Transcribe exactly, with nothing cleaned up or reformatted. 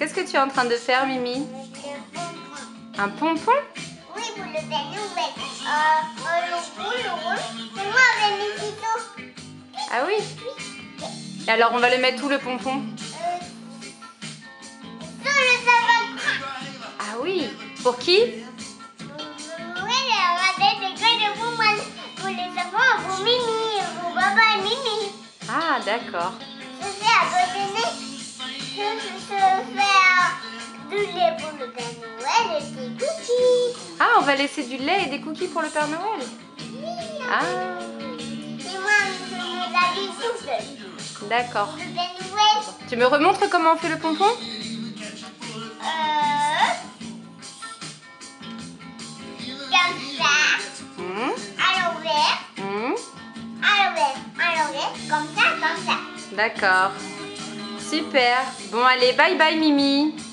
Qu'est-ce que tu es en train de faire, Mimi? Le pompon. Un pompon? Oui, pour le Père Noël. Euh, euh, le roule, le roule. C'est moi avec mes ciseaux. Ah oui? Et alors, on va le mettre où, le pompon? Euh, sur le savon. Ah oui. Pour qui? Oui, on va mettre des gars de vous, moi, pour les enfants, pour Mimi, pour papa et Mimi. Ah, d'accord. Je fais à côté. Je, je fais du lait pour le Père Noël et des cookies. Ah, on va laisser du lait et des cookies pour le Père Noël. Oui, Ah, et moi, je me l'habille tout seul. d'accord. Le Père Noël, Tu me remontres comment on fait le pompon? euh, comme ça, Hum, à l'envers, hum, à l'envers, à l'envers, comme ça, comme ça. d'accord. Super. Bon, allez, bye bye, Mimi.